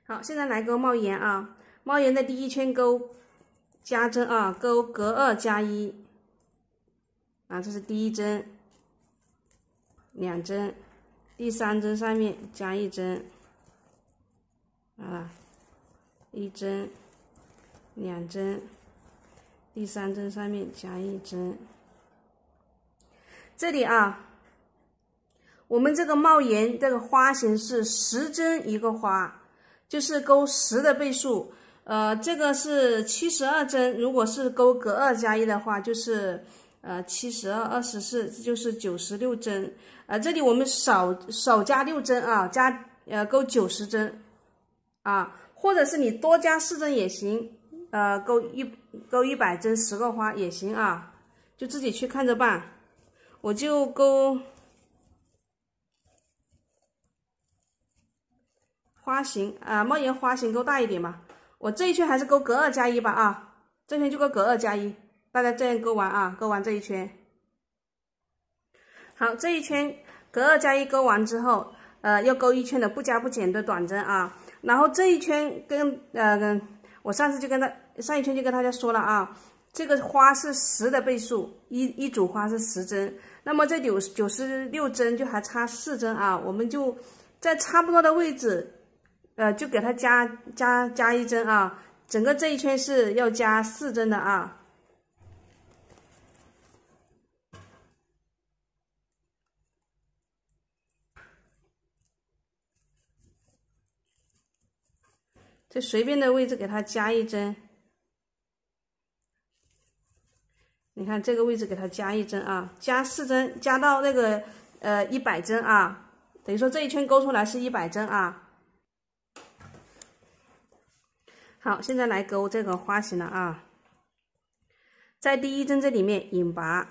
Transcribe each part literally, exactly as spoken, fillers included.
好，现在来钩帽檐啊，帽檐的第一圈钩加针啊，钩隔二加一啊，这是第一针，两针，第三针上面加一针啊，一针，两针，第三针上面加一针。这里啊，我们这个帽檐这个花型是十针一个花。 就是钩十的倍数，呃，这个是七十二针。如果是钩隔二加一的话，就是呃七十二二十四，就是九十六针。呃，这里我们少少加六针啊，加呃钩九十针啊，或者是你多加四针也行，呃，钩一钩一百针十个花也行啊，就自己去看着办。我就钩。 花型啊，帽檐花型钩大一点嘛。我这一圈还是钩隔二加一吧啊，这圈就钩隔二加一，大家这样钩完啊，钩完这一圈。好，这一圈隔二加一钩完之后，呃，要钩一圈的不加不减的短针啊。然后这一圈跟呃跟我上次就跟他上一圈就跟大家说了啊，这个花是十的倍数，一一组花是十针，那么这九九十六针就还差四针啊，我们就在差不多的位置。 呃，就给它加加加一针啊，整个这一圈是要加四针的啊。这随便的位置给它加一针，你看这个位置给它加一针啊，加四针，加到那个呃一百针啊，等于说这一圈钩出来是一百针啊。 好，现在来钩这个花型了啊，在第一针这里面引拔，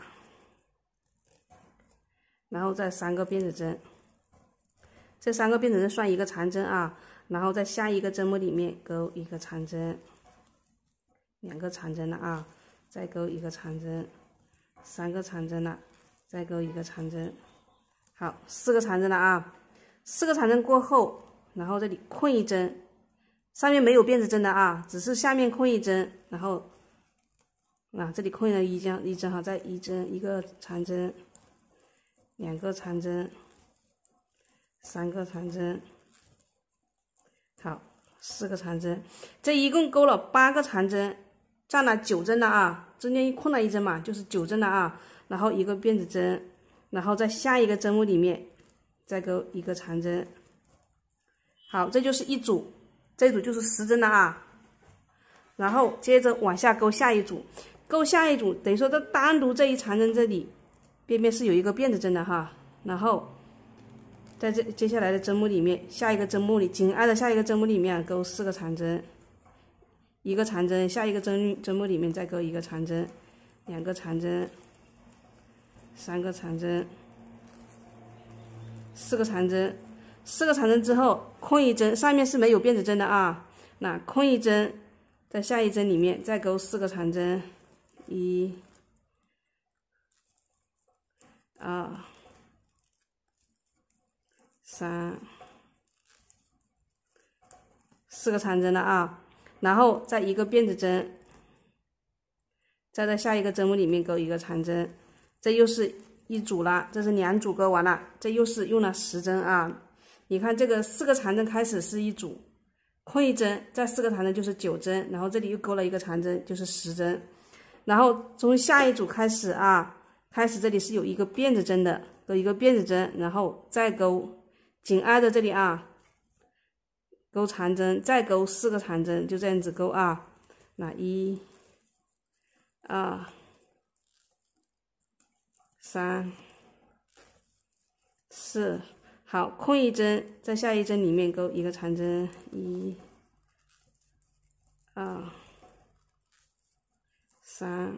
然后再三个辫子针，这三个辫子针算一个长针啊，然后在下一个针目里面钩一个长针，两个长针了啊，再钩一个长针，三个长针了，再钩一个长针，好，四个长针了啊，四个长针过后，然后这里困一针。 上面没有辫子针的啊，只是下面困一针，然后啊这里困了一针一针哈，再一针一个长针，两个长针，三个长针，好，四个长针，这一共钩了八个长针，占了九针了啊，中间困了一针嘛，就是九针了啊，然后一个辫子针，然后在下一个针目里面再钩一个长针，好，这就是一组。 这一组就是十针了啊，然后接着往下钩下一组，钩下一组等于说这单独这一长针这里边边是有一个辫子针的哈，然后在这接下来的针目里面，下一个针目里紧挨着下一个针目里面钩四个长针，一个长针，下一个针针目里面再钩一个长针，两个长针，三个长针，四个长针。 四个长针之后，困一针，上面是没有辫子针的啊。那困一针，在下一针里面再钩四个长针，一、二、三，四个长针了啊。然后再一个辫子针，再在下一个针目里面钩一个长针，这又是一组了，这是两组钩完了，这又是用了十针啊。 你看这个四个长针开始是一组，困一针，再四个长针就是九针，然后这里又钩了一个长针，就是十针，然后从下一组开始啊，开始这里是有一个辫子针的，钩一个辫子针，然后再钩，紧挨着这里啊，钩长针，再钩四个长针，就这样子钩啊，那一、二、三、四。 好，困一针，在下一针里面钩一个长针，一、二、三，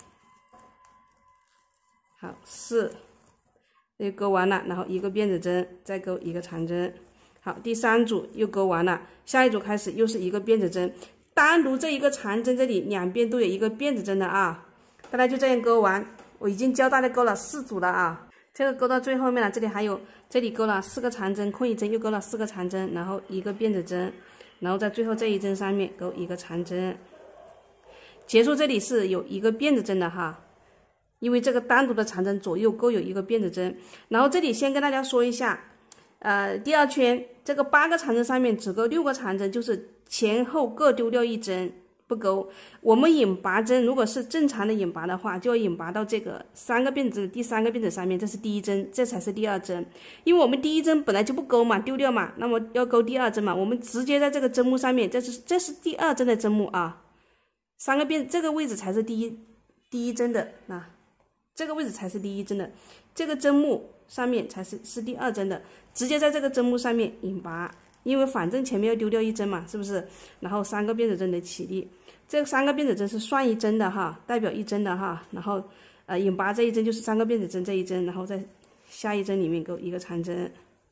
好四，又钩完了，然后一个辫子针，再钩一个长针，好，第三组又钩完了，下一组开始又是一个辫子针，单独这一个长针这里两边都有一个辫子针的啊，大家就这样钩完，我已经教大家钩了四组了啊。 这个钩到最后面了，这里还有，这里钩了四个长针，困一针，又钩了四个长针，然后一个辫子针， 然后在最后这一针上面钩一个长针，结束这里是有一个辫子针的哈，因为这个单独的长针左右各有一个辫子针。然后这里先跟大家说一下，呃，第二圈这个八个长针上面只钩六个长针，就是前后各丢掉一针。不钩，我们引拔针如果是正常的引拔的话，就要引拔到这个三个辫子的第三个辫子上面，这是第一针，这才是第二针。因为我们第一针本来就不钩嘛，丢掉嘛，那么要钩第二针嘛，我们直接在这个针目上面，这是这是第二针的针目啊，三个辫这个位置才是第一第一针的啊，这个位置才是第一针的，这个针目上面才是是第二针的，直接在这个针目上面引拔。因为反正前面要丢掉一针嘛，是不是？然后三个辫子针的起立，这三个辫子针是算一针的哈，代表一针的哈。然后呃引拔这一针就是三个辫子针这一针，然后在下一针里面钩一个长针，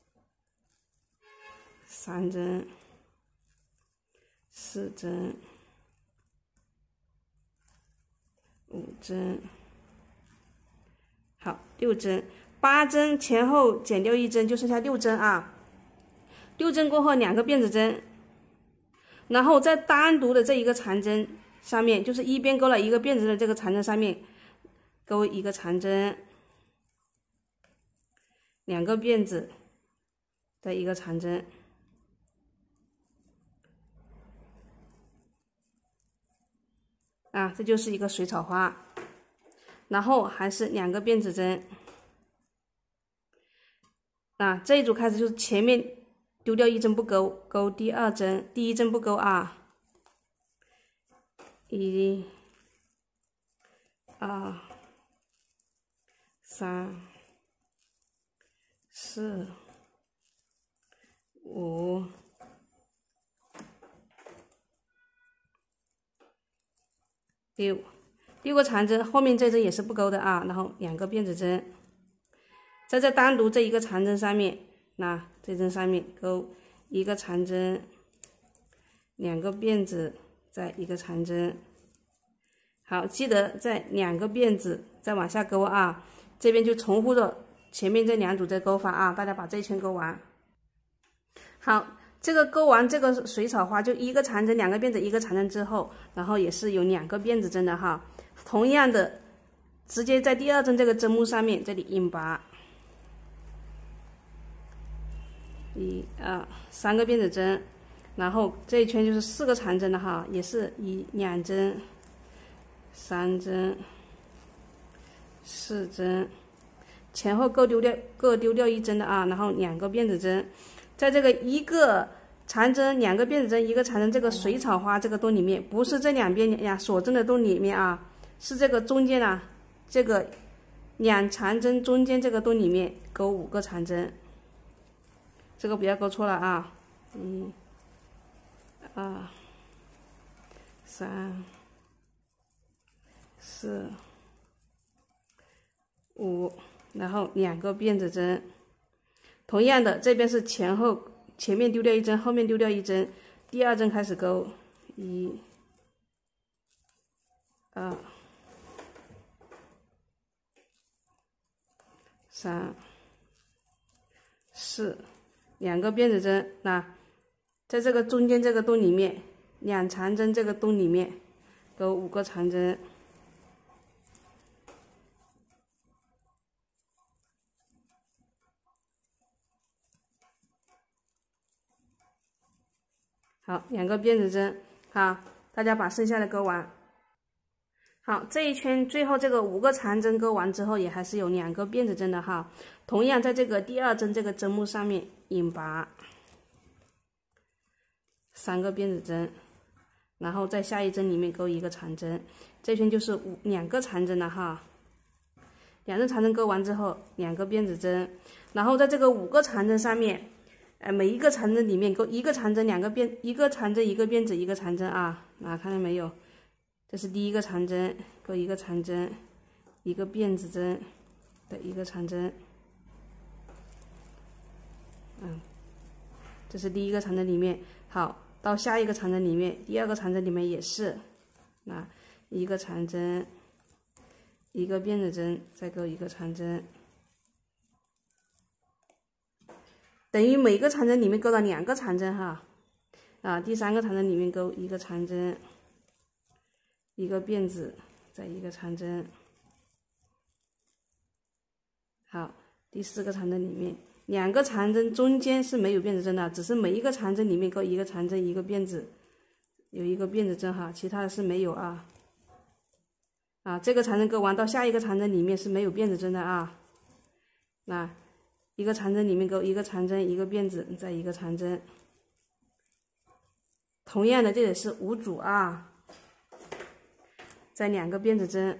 三针，四针，五针，好，六针，八针前后减掉一针，就剩下六针啊。六针过后两个辫子针，然后在单独的这一个长针上面，就是一边钩了一个辫子的这个长针上面钩一个长针，两个辫子再一个长针，啊，这就是一个水草花。然后还是两个辫子针，啊，这一组开始就是前面丢掉一针不钩，钩第二针，第一针不钩啊，一、二、三、四、五、六，六个长针，后面这针也是不钩的啊，然后两个辫子针，在这单独这一个长针上面。那这针上面钩一个长针，两个辫子，再一个长针。好，记得在两个辫子再往下钩啊，这边就重复着前面这两组这钩法啊，大家把这一圈钩完。好，这个钩完这个水草花就一个长针，两个辫子，一个长针之后，然后也是有两个辫子针的哈，同样的，直接在第二针这个针目上面这里引拔。一二三个辫子针，然后这一圈就是四个长针的哈，也是一两针、三针、四针，前后各丢掉各丢掉一针的啊，然后两个辫子针，在这个一个长针、两个辫子针、一个长针这个水草花这个洞里面，不是这两边呀锁针的洞里面啊，是这个中间啊，这个两长针中间这个洞里面钩五个长针。这个不要钩错了啊！一、二、三、四、五，然后两个辫子针。同样的，这边是前后，前面丢掉一针，后面丢掉一针，第二针开始钩，一、二、三、四。两个辫子针，那在这个中间这个洞里面，两长针这个洞里面钩五个长针，好，两个辫子针，好，大家把剩下的钩完。好，这一圈最后这个五个长针钩完之后，也还是有两个辫子针的哈，同样在这个第二针这个针目上面引拔。三个辫子针，然后在下一针里面钩一个长针，这圈就是五两个长针了哈。两针长针钩完之后，两个辫子针，然后在这个五个长针上面，呃，每一个长针里面钩一个长针，两个辫，一个长针，一个辫子，一个长针啊，啊，看到没有？这是第一个长针，钩一个长针，一个辫子针的一个长针，嗯，这是第一个长针里面。好，到下一个长针里面，第二个长针里面也是，那一个长针，一个辫子针，再钩一个长针，等于每个长针里面钩了两个长针哈。 啊，第三个长针里面钩一个长针，一个辫子，再一个长针。好，第四个长针里面两个长针中间是没有辫子针的，只是每一个长针里面钩一个长针，一个辫子，有一个辫子针哈，其他的是没有啊。啊，这个长针钩完到下一个长针里面是没有辫子针的啊。那一个长针里面钩一个长针，一个辫子，再一个长针。同样的，这里是五组啊，再两个辫子针。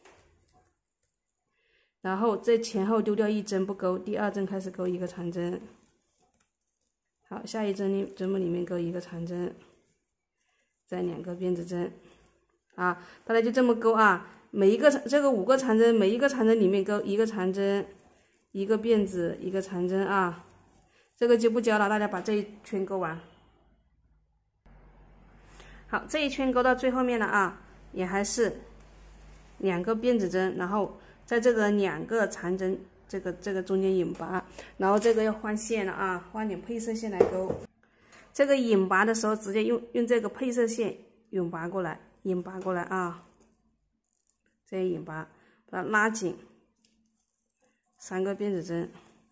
然后这前后丢掉一针不钩，第二针开始钩一个长针。好，下一针里针目里面钩一个长针，再两个辫子针。啊，大家就这么钩啊，每一个这个五个长针，每一个长针里面钩一个长针，一个辫子，一个长针啊。这个就不教了，大家把这一圈钩完。好，这一圈钩到最后面了啊，也还是两个辫子针，然后在这个两个长针这个这个中间引拔，然后这个要换线了啊，换点配色线来钩。这个引拔的时候，直接用用这个配色线引拔过来，引拔过来啊，这样引拔，把它拉紧，三个辫子针，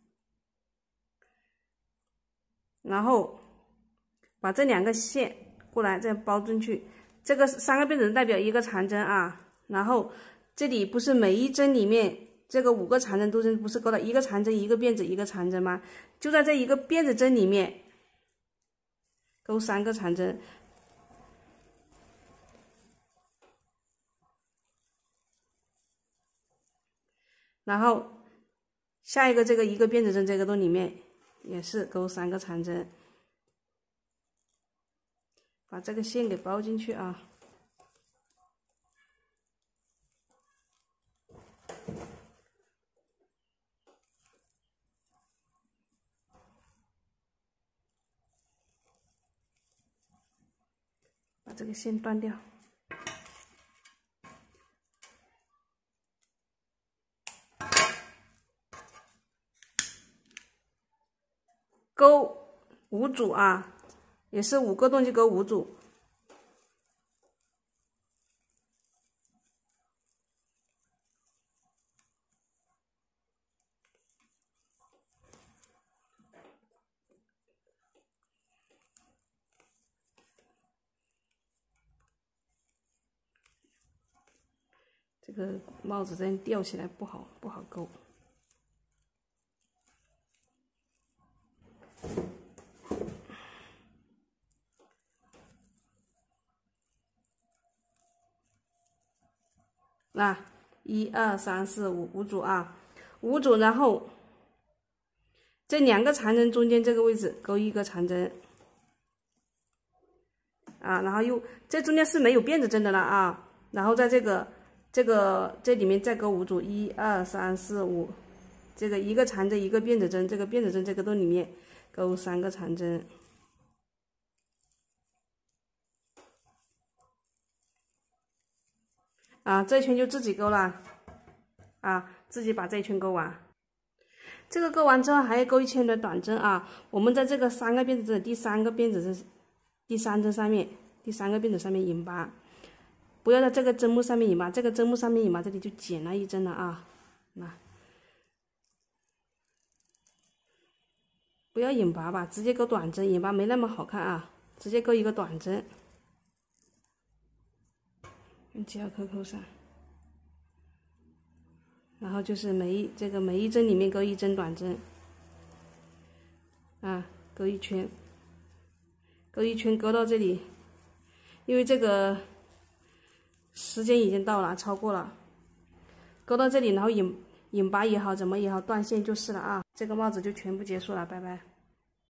然后把这两个线过来再包进去。这个三个辫子针代表一个长针啊，然后这里不是每一针里面这个五个长针都是不是钩了一个长针一个辫子一个长针吗？就在这一个辫子针里面钩三个长针，然后下一个这个一个辫子针这个洞里面也是钩三个长针，把这个线给包进去啊。把这个线断掉。钩五组啊，也是五个洞就钩五组。这个帽子这样吊起来不好，不好钩。那一二三四五五组啊，五组，然后这两个长针中间这个位置钩一个长针啊，然后又这中间是没有辫子针的了啊，然后在这个这个这里面再钩五组，一二三四五，这个一个长针一个辫子针，这个辫子针这个洞里面钩三个长针。啊，这一圈就自己钩了，啊，自己把这一圈钩完。这个钩完之后还要钩一圈的短针啊。我们在这个三个辫子针第三个辫子针第三针上面，第三个辫子上面引拔，不要在这个针目上面引拔，这个针目上面引拔，这里就减了一针了啊。那不要引拔吧，直接钩短针，引拔没那么好看啊，直接钩一个短针。用记号扣扣上，然后就是每一这个每一针里面钩一针短针，啊，钩一圈，钩一圈，钩到这里，因为这个时间已经到了，超过了，钩到这里，然后引引拔也好，怎么也好，断线就是了啊，这个帽子就全部结束了，拜拜。